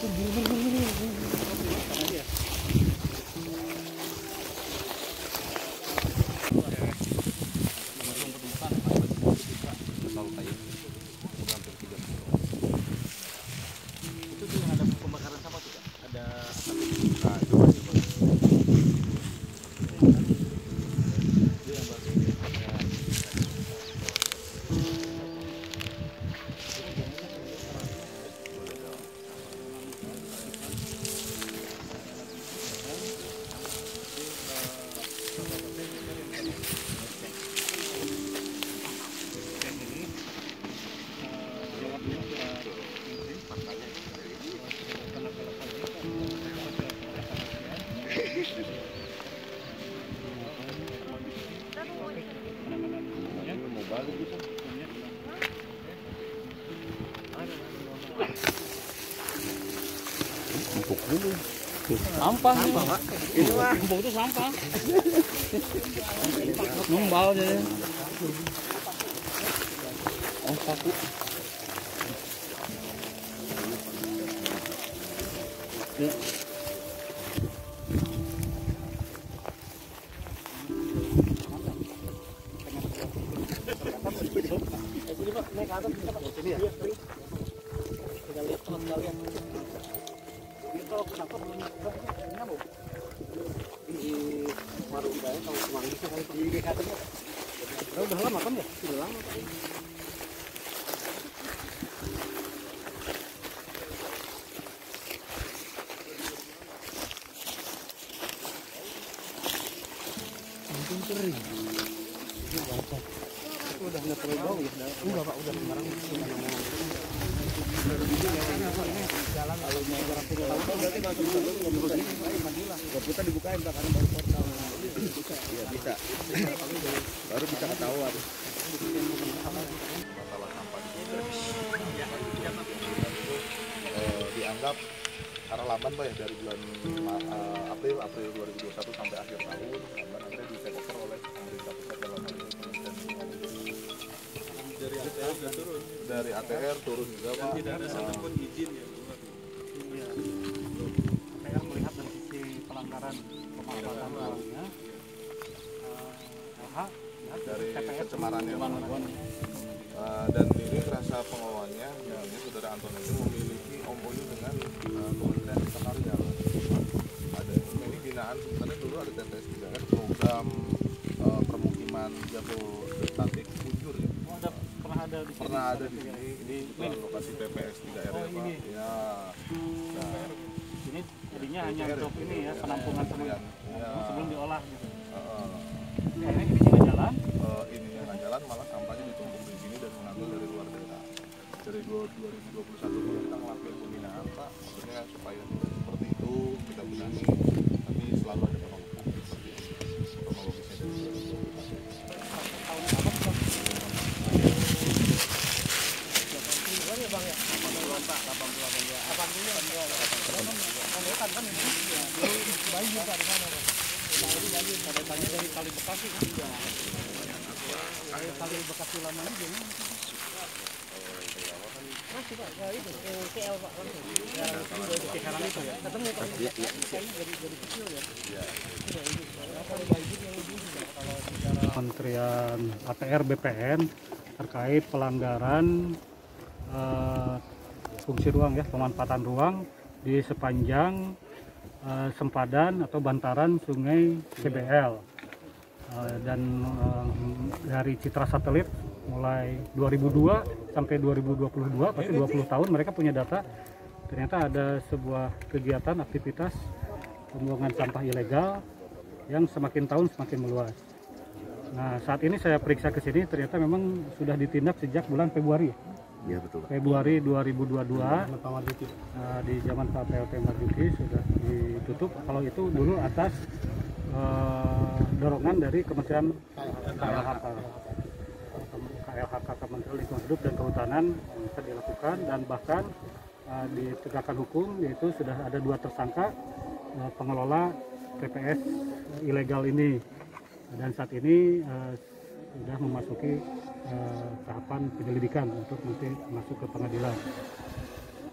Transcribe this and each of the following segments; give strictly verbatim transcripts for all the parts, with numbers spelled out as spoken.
Sampah, sampah Pak. Ini mah empuk itu sampah. Numbal aja. Oh, sapu. Ya. Udah lama kan ya? Udah lama. Mungkin kering. Ini baca. Udah nggak terlalu bau ya? Enggak Pak, udah kemarin jalan kalau mau jarak tiga tahun berarti masuk dulu nggak bisa nggak kita dibukain Pak karena baru portal. Iya bisa. Baru bisa ketahuan. Masalah sampah di uh, dianggap karena lamban Pak ya dari bulan uh, April April dua ribu dua puluh satu sampai akhir tahun lamban akhirnya di take over oleh pemerintah pusat dalam hal ini dari A T R sudah turun dari A T R turun juga Pak. Tidak ada satupun izin ya. Iya. Saya melihat dari sisi pelanggaran pemanfaatan lautnya uh, dari pencemarannya uh, dan ini rasa pengelolanya misalnya saudara Anton itu memiliki M O U dengan uh, Kementerian Pertanian. Ada ini binaan sebenarnya dulu ada T T S juga kan program uh, permukiman Jabodetabek Punjur ya. Oh, ada pernah ada di sini. Pernah ada di sini. Ini bukan lokasi T P S tiga R ya Pak. Ya. Nah, ini jadinya hanya untuk ini ya penampungan semen sebelum diolah gitu. Karena ini nggak jalan. Uh, ini yang nggak jalan malah sampahnya ditumpuk di sini dan mengambil dari luar daerah. Dari dua ribu dua puluh satu kita ngelakuin pembinaan Pak, maksudnya supaya tidak seperti itu kita benahi, tapi selalu ada penolak seperti itu. Kronologisnya dari dua ribu dua puluh satu. Tahun apa Pak? delapan puluh ya Bang ya? delapan puluh Pak, delapan puluh delapan puluh. delapan puluh kan kan ini bayi juga di sana Pak. Ada tanya dari Kali Bekasi kan? Dari Kali Bekasi lamanya gimana? Masih Pak, ya itu K L Pak langsung. Ya, sekarang itu ya. Ketemu Pak. Iya, iya. Dari dari kecil ya. Iya. Kementerian A T R B P N terkait pelanggaran uh, fungsi ruang ya, pemanfaatan ruang di sepanjang Uh, sempadan atau bantaran sungai C B L uh, dan uh, dari citra satelit mulai dua ribu dua sampai dua ribu dua puluh dua, pasti dua puluh tahun mereka punya data. Ternyata ada sebuah kegiatan aktivitas pembuangan sampah ilegal yang semakin tahun semakin meluas. Nah, saat ini saya periksa ke sini ternyata memang sudah ditindak sejak bulan Februari. Ya, betul. Februari dua ribu dua puluh dua uh, di zaman Pak P L T Marzuki sudah ditutup. Kalau itu dulu atas uh, dorongan dari Kementerian K L H K, K L H K Kementerian Lingkungan Hidup dan Kehutanan yang bisa dilakukan dan bahkan uh, ditegakkan hukum, yaitu sudah ada dua tersangka uh, pengelola T P S ilegal ini dan saat ini uh, sudah memasuki Uh, tahapan penyelidikan untuk nanti masuk ke pengadilan.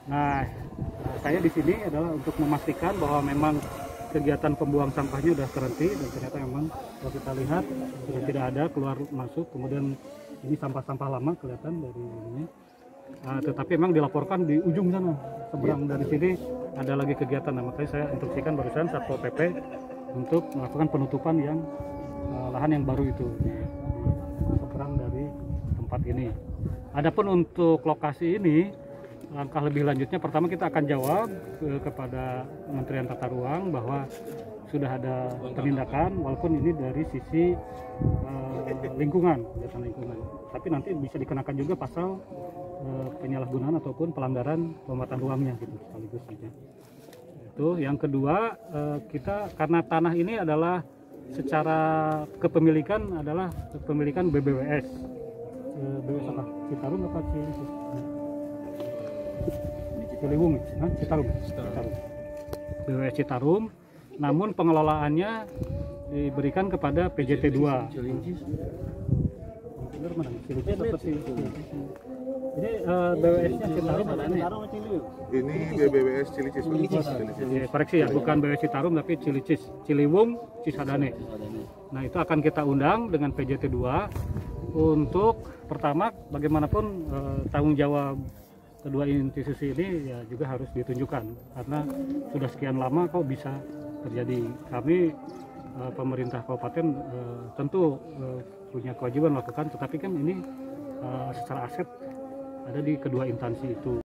Nah, saya di sini adalah untuk memastikan bahwa memang kegiatan pembuang sampahnya sudah terhenti dan ternyata memang kalau kita lihat sudah tidak ada keluar masuk. Kemudian ini sampah-sampah lama kelihatan dari ini. Nah, tetapi memang dilaporkan di ujung sana seberang dari sini ada lagi kegiatan. Nah, makanya saya instruksikan barusan Satpol P P untuk melakukan penutupan yang uh, lahan yang baru itu di, di seberang dari tempat ini. Adapun untuk lokasi ini, langkah lebih lanjutnya pertama kita akan jawab ke, kepada Kementerian Tata Ruang bahwa sudah ada penindakan walaupun ini dari sisi uh, lingkungan, kegiatan lingkungan. Tapi nanti bisa dikenakan juga pasal uh, penyalahgunaan ataupun pelanggaran pemetaan ruangnya gitu sekaligus saja. Itu yang kedua, uh, kita karena tanah ini adalah secara kepemilikan adalah kepemilikan B B W S. Uh, B B W S apa? Citarum apa Ciliwung? Ciliwung, nah, Citarum. Citarum. B B W S Citarum. Namun pengelolaannya diberikan kepada P J T dua. Cilincis. Benar mana? Cilincis seperti itu. Jadi uh, B B W S-nya Citarum ada nih. Ini B B W S Cilicis. Ya, koreksi ya, bukan B B W S Citarum tapi Cilicis, Ciliwung, Cisadane. Nah, itu akan kita undang dengan P J T dua untuk pertama bagaimanapun uh, tanggung jawab kedua institusi ini ya juga harus ditunjukkan karena sudah sekian lama kok bisa terjadi. Kami uh, pemerintah kabupaten uh, tentu uh, punya kewajiban melakukan, tetapi kan ini uh, secara aset ada di kedua instansi itu.